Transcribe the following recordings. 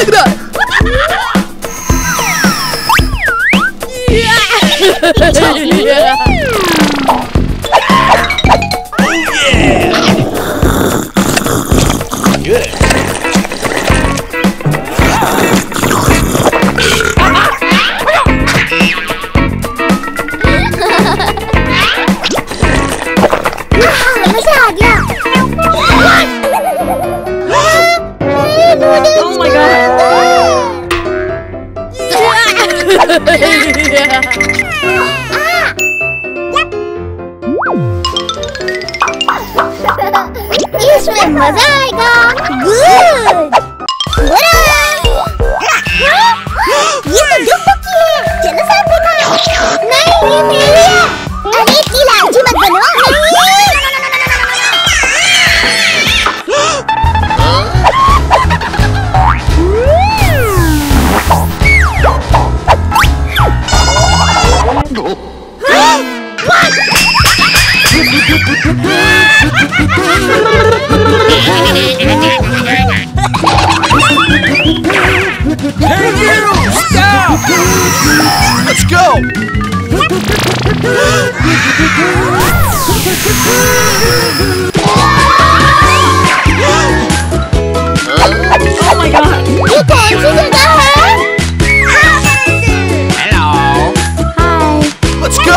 Look at that! Good. मजा आ गया। Oh my god. इसमें मजा आएगा। गुड। ये तो डुबकी है। चलो साथ में खाओ। नहीं ये मेरी है। अरे इतनी लालची मत बनो। Hey you! Stop! Let's go! Oh my god. ये कौन सी जगह है? Hello! Hi. Let's go!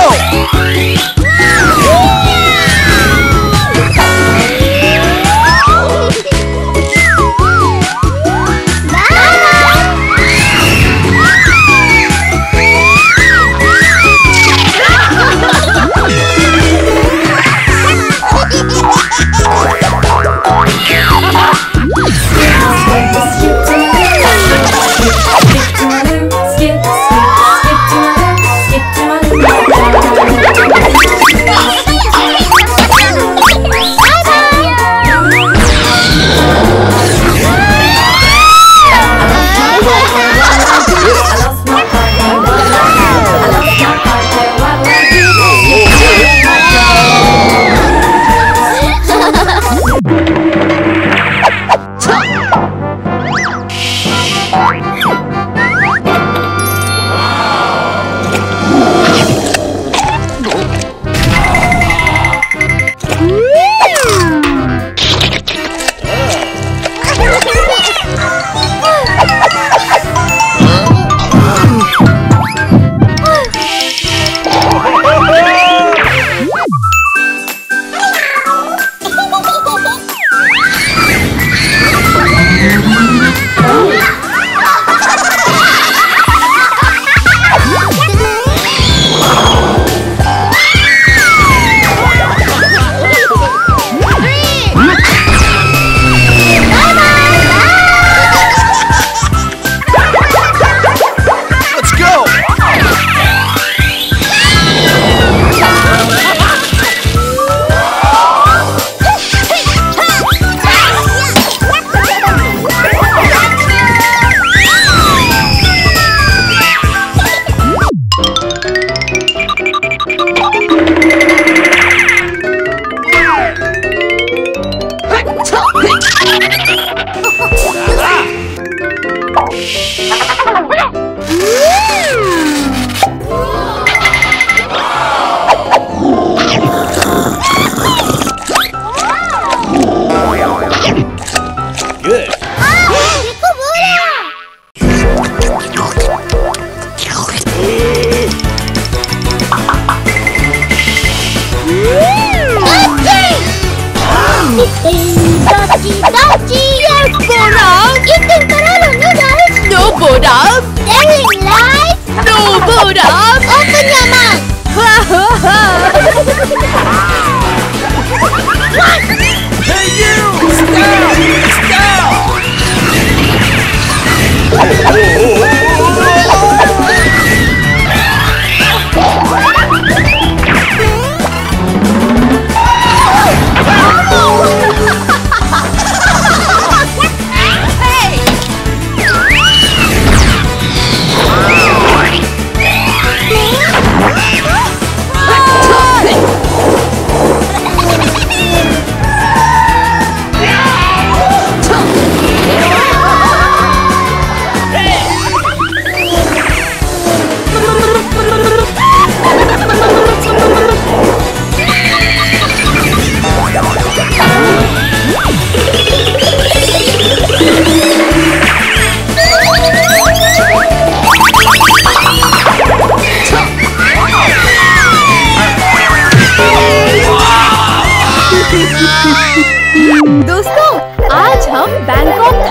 Good. No Boram! Daring life! No Boram! Open your mouth! Hey you! Stop! Stop!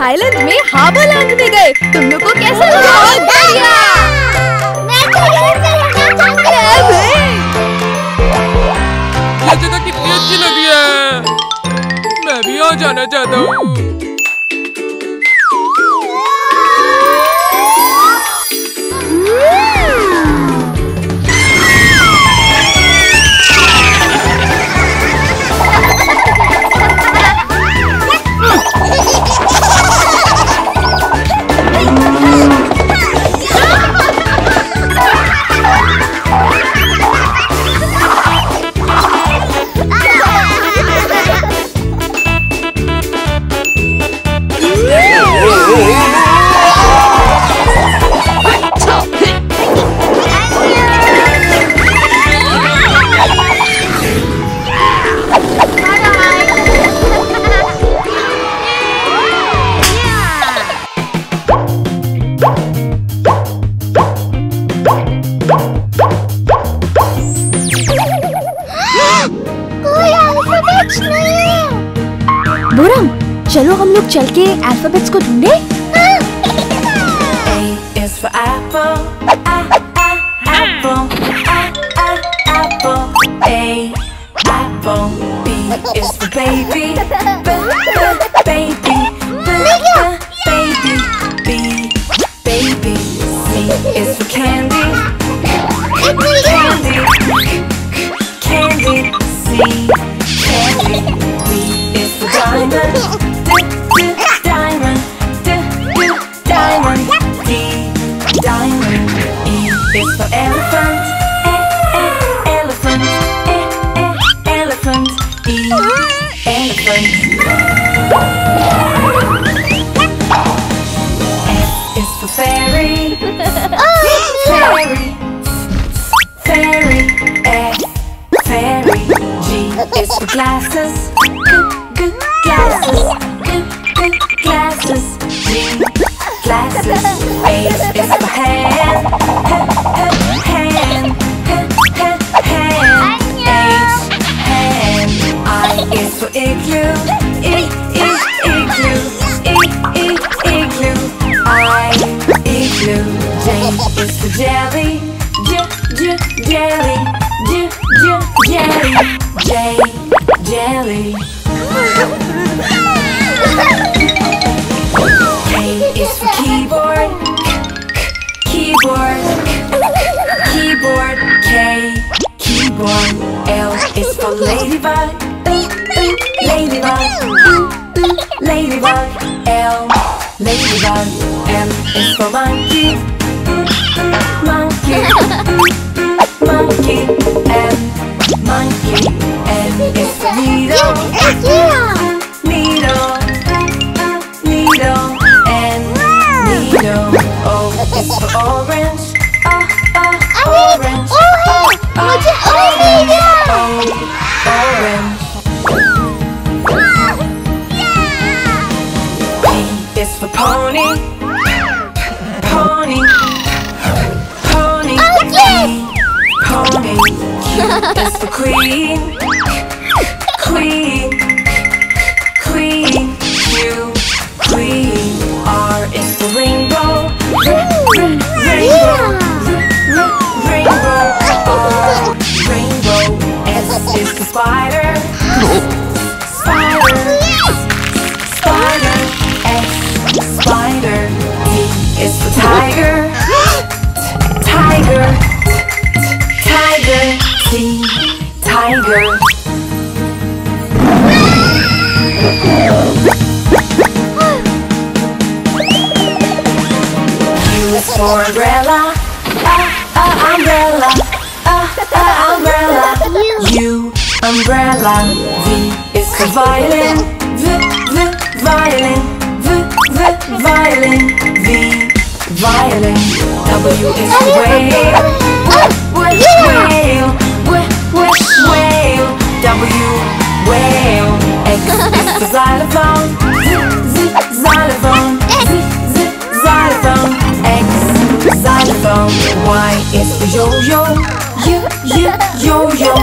Thailand में हावा लांघने गए। तुम लोग को कैसा लगा? मैं तो यहीं पे रहना चाहती हूँ। ये जगह कितनी अच्छी लग रही है। मैं भी यहाँ जाना चाहता हूँ। बोरम, चलो हम लोग चल के अल्फाबेट्स को ढूंढे। A is for apple, apple, apple. A, apple. B is for baby, baby, baby. B, baby. C is for candy, candy, candy. C, candy. D is for diamond, diamond, diamond. D, diamond. E is for elephant, elephant, elephant. E, elephant. F is for fairy, fairy, fairy. F, fairy. G is for glasses, glasses, glasses. G, glasses. H is for hand, hand, hand. H, hand. I is for igloo, igloo, igloo. I, igloo. J is for jelly, jelly, jelly. J, jelly. K is for keyboard, keyboard, keyboard. K, keyboard. L is for ladybug, ladybug, ladybug. L, ladybug. M is for monkey, monkey, monkey. M, monkey. N is for needle, needle, needle. N, needle. O is for orange, orange, orange. P is for pony, pony, pony. Pony. Q is for queen, queen, queen. Q, queen. R is for rainbow, rainbow, rainbow. R, rainbow. S is for spider, spider, spider. S, spider. T is for tiger, tiger, tiger. T, tiger. U is for umbrella, umbrella, umbrella. U, umbrella. V is for violin, violin, violin. V, violin. W is for whale, whale, whale. W, whale. X is for xylophone, xylophone, xylophone. X, xylophone. Y is for yo-yo, yo-yo,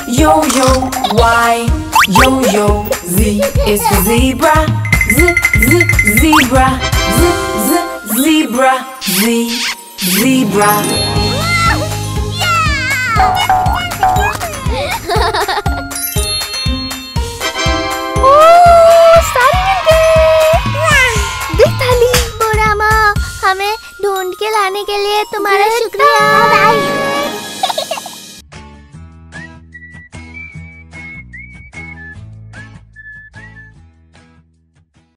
yo-yo. Y, yo-yo. Z is for zebra, zebra, zebra, zebra. सारे मिल गए। देख थाली। बोरामा, हमें ढूंढ के लाने के लिए तुम्हारा शुक्रिया।